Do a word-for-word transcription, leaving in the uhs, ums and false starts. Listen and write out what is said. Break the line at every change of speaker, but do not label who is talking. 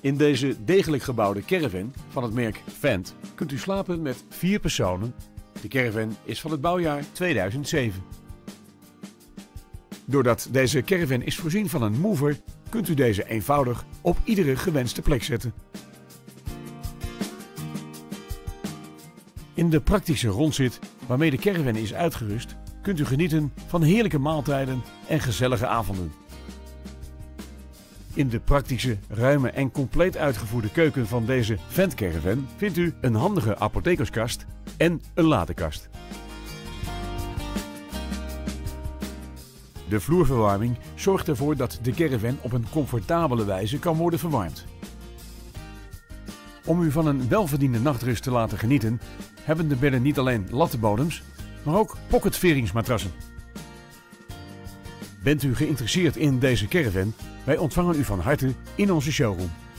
In deze degelijk gebouwde caravan van het merk Fendt kunt u slapen met vier personen. De caravan is van het bouwjaar tweeduizend zeven. Doordat deze caravan is voorzien van een mover, kunt u deze eenvoudig op iedere gewenste plek zetten. In de praktische rondzit waarmee de caravan is uitgerust, kunt u genieten van heerlijke maaltijden en gezellige avonden. In de praktische, ruime en compleet uitgevoerde keuken van deze Fendt caravan vindt u een handige apothekerskast en een ladekast. De vloerverwarming zorgt ervoor dat de caravan op een comfortabele wijze kan worden verwarmd. Om u van een welverdiende nachtrust te laten genieten, hebben de bedden niet alleen lattenbodems, maar ook pocketveringsmatrassen. Bent u geïnteresseerd in deze caravan? Wij ontvangen u van harte in onze showroom.